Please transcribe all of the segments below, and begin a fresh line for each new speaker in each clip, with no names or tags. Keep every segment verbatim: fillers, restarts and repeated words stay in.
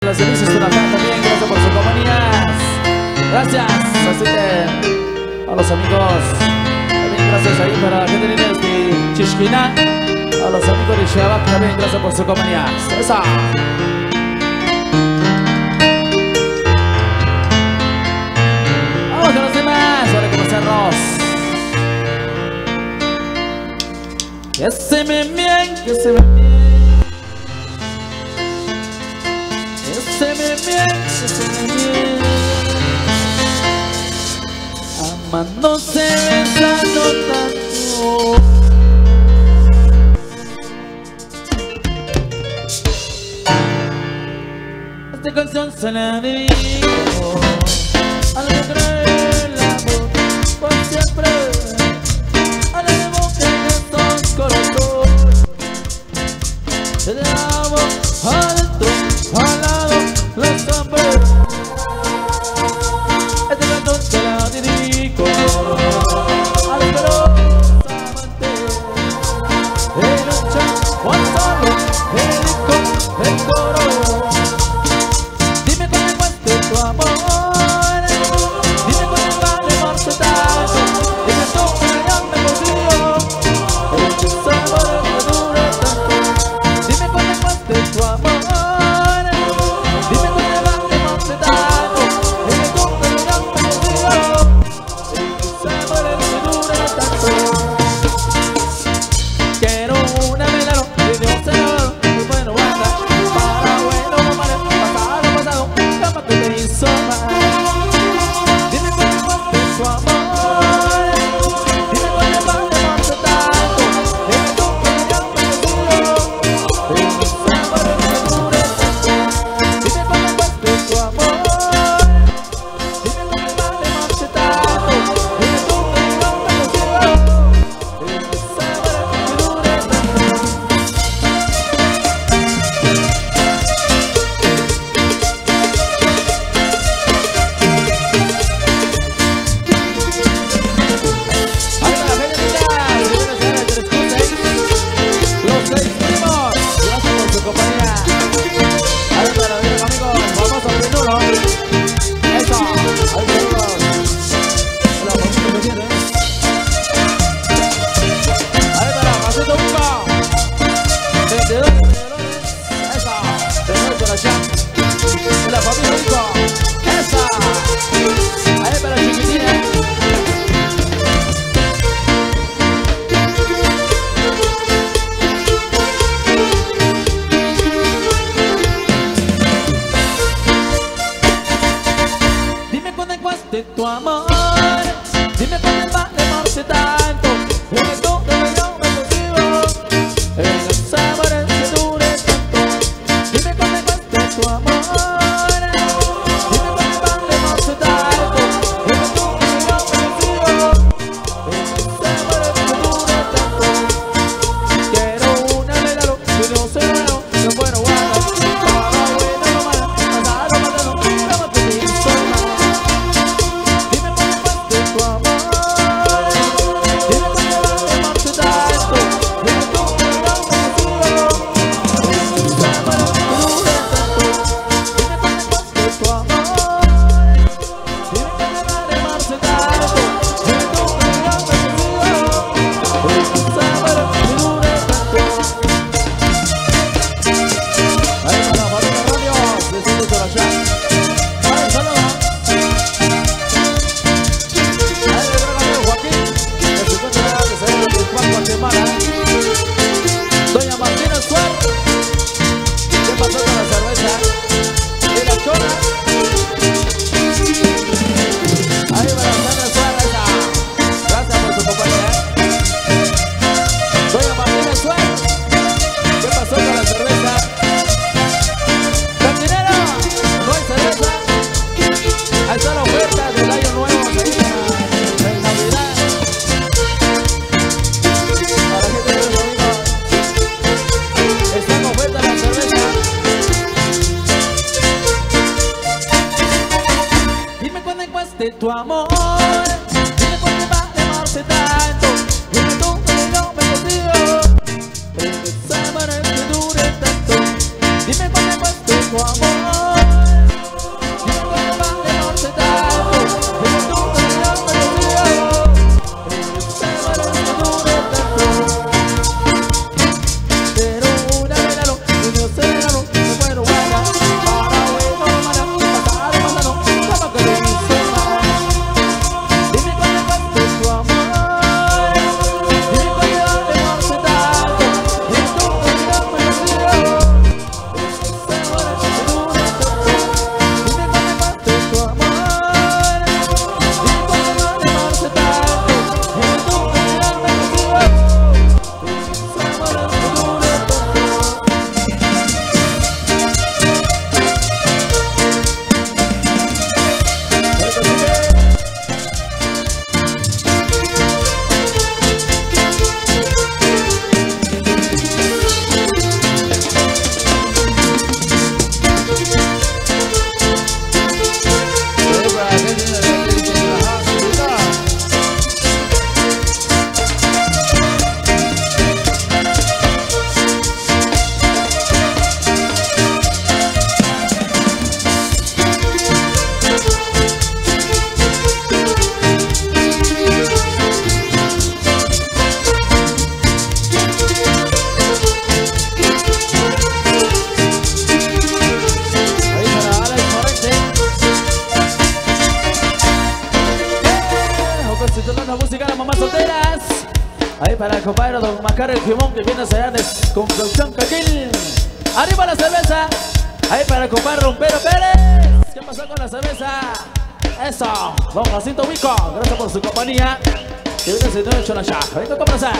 Los servicios de la Fran también, gracias por sus compañías. Gracias, así que a los amigos también gracias ahí para la gente de Chishkina. A los amigos de Shabak también gracias por sus compañías. Esa. Vamos con los demás, ahora comenzarnos. Que se me bien, que se me bien. Que se me bien, que se me bien. Amándose, besando tanto. Esta canción se la dedico al que cree el amor por siempre. A la de boca en estos corazones. Se le amo adentro, al lado, los hombres. Esta canción se la dedico a los veloz amantes. De noche, Juan Solo, dedico el coro. Dime cuánto cuesta tu amor. Dime cuánto vale por tu tanto. Dime tú que yo me consigo. El que sabor que dure tanto. Dime cuánto cuesta tu amor. Dime cuánto vale por tu tanto. Dime tú que yo me consigo. El que sabor que dure tanto. Quiero una vela de Dios Salvador. Muy bueno, guarda. Para bueno, para pasado, pasado. Cama que te hizo mal. Dime cuánto cuesta tu amor. Dime cuánto vale por tu tanto. Dime tú que yo me consigo. El que sabor que dure tanto. Dime cuánto cuesta tu amor. Dime cuánto vale por tu tanto. Dime tú que yo me consigo. El que sabor que dure tanto. Ahí va la gente final, señores, señores, tres con seis. Los seis primos, gracias por su compañía. Ahí va la vida, amigos, vamos a abrir uno. Eso, ahí saludos. Hola, bonito que tiene. Ahí va la pasito uno. veintidós millones. Eso, de nuevo por allá. De la familia Rico. Esa. Ahí para la chiquitina. Dime cuánto cuesta tu amor. Dime cuánto vale por tu tanto. Dime tú que yo me consigo. El sabor es que dure tanto. Dime cuánto cuesta tu amor. Dime cuánto vale por tu tanto. Dime tú que yo me consigo. El sabor es que dure tanto. Quiero una vela que no se veo. No bueno, guarda. Para bueno, no mala. Pasado, pasado. Cama que te hizo mal. Dime cuánto cuesta tu amor. Dime cuánto vale por tu tanto. Dime tú que yo me consigo. El sabor es que dure tanto. Dime cuánto cuesta tu amor. Dime cuánto vale por tu tanto. Dime tú que yo me consigo. El sabor es que dure tanto. Ahí va la familia Radio, besitos por allá. Ahí, saludos. Ahí le traigo a Joaquín, el cincuenta de que se ve de Juan Guatemala. Doña Martina Suárez, ¿qué pasó con la cerveza? Y la chona. Ahí va la Sandra Suárez, gracias por su compañía. Doña Martina Suárez, ¿qué pasó con la cerveza? Cantinero, no hay cerveza. Ahí está la oferta del año nuevo, ahí en Navidad. Para la gente de los amigos, está en oferta la cerveza. Dime cuánto cuesta tu amor. Dime cuánto vale por tu tanto. Dime tú que yo me consigo. El sabor es que dure tanto. Dime cuánto cuesta tu amor. Ahí para el compadre Don Macario Jimón, que viene a Sayanes con producción Pequín. Arriba la cerveza. Ahí para el compadre Rompero Pérez. ¿Qué pasó con la cerveza? Eso. Don Jacinto Vico, gracias por su compañía. Que viene a Sayanes Cholachá. Ahorita cómo hacer.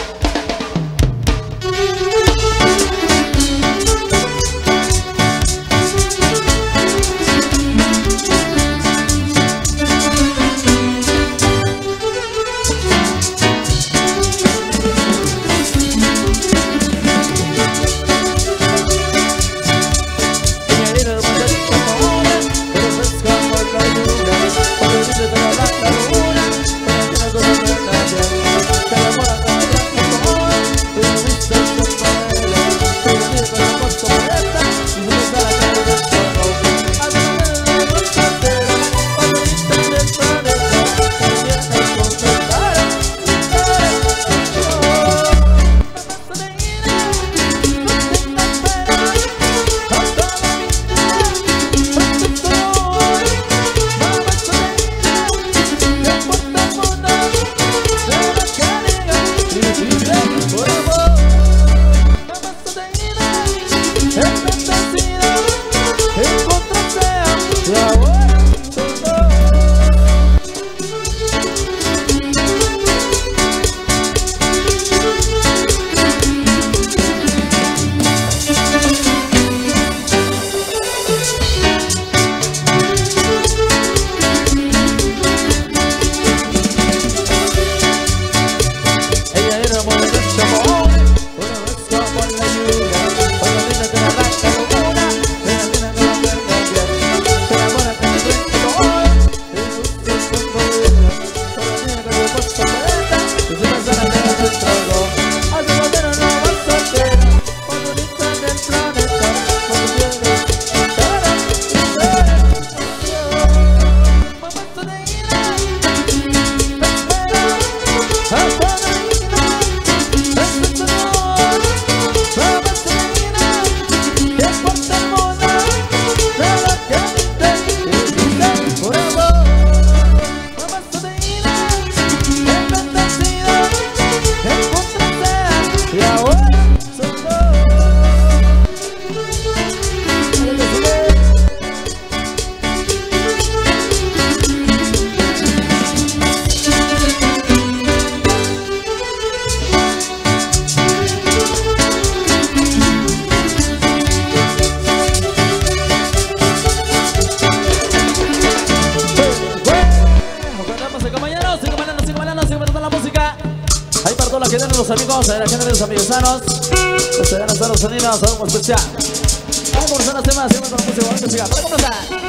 Los amigos, a la gente de los amigos sanos, que se dan a Estados Unidos, algo especial. Vamos a comenzar los temas, seguimos con la música, vamos a música, para comenzar.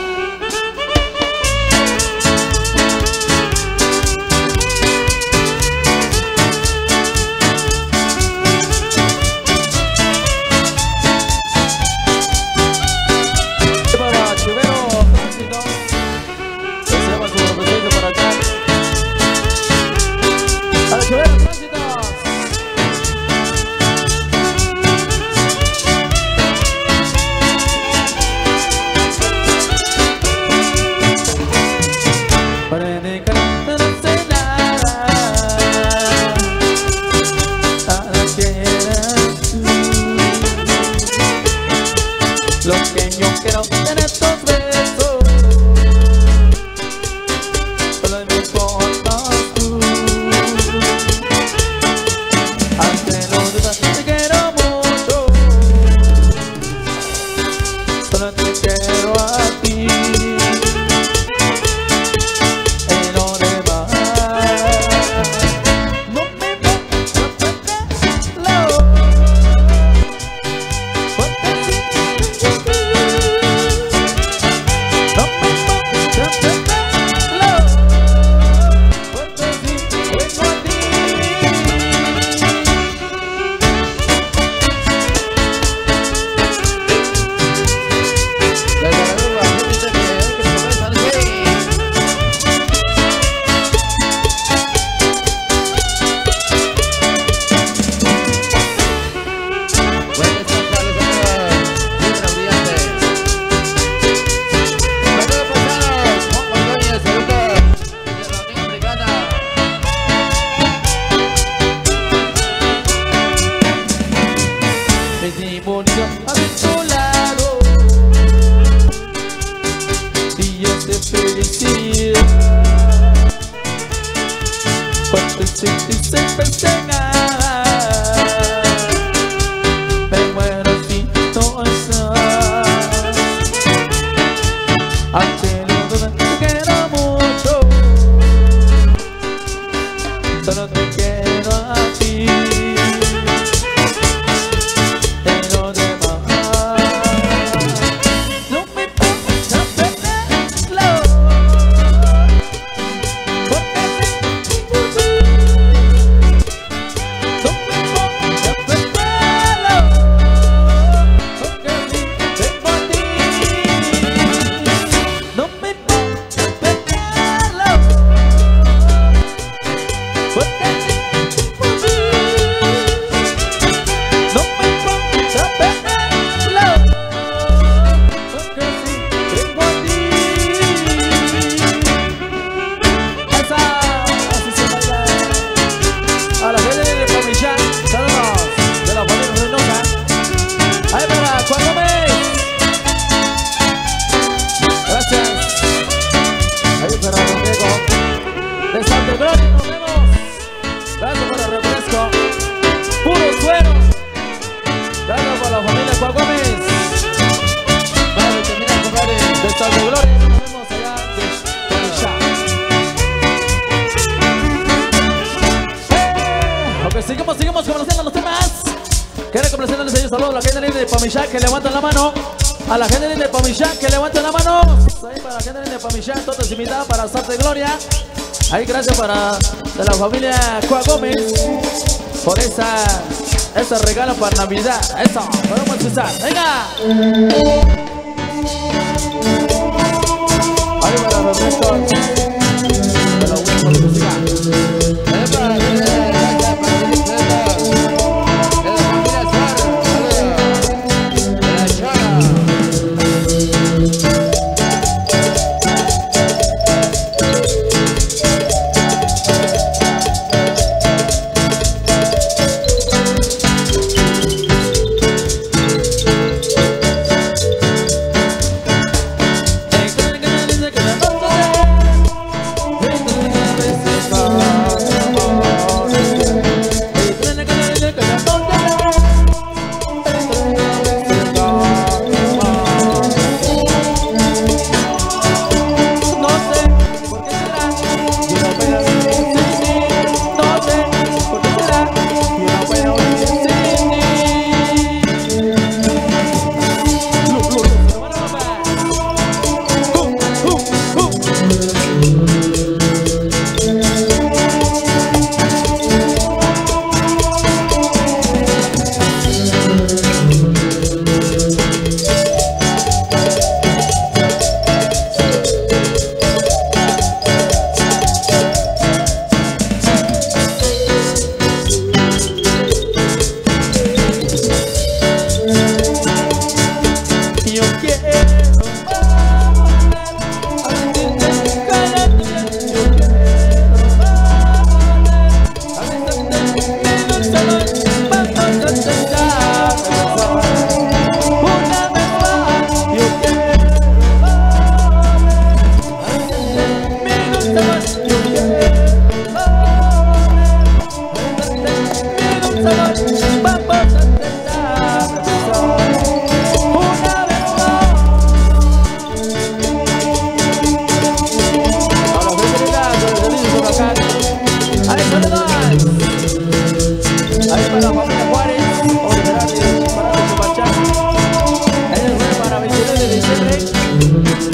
La hasta de gloria. Nos vemos allá de Tomisha. Eh, ok, seguimos, seguimos conociendo los temas. Quiero complacerles ellos. Saludos a la gente linda de Tomisha que levantan la mano. A la gente linda de Tomisha que levanten la mano. Ahí para la gente linda de Tomisha, todos invitados para hasta de gloria. Ahí gracias para de la familia Coa Gómez por esa, ese regalo para Navidad. Eso, podemos empezar. Venga. Ahí para los restos de los huevos de música. Para veintinueve de diciembre.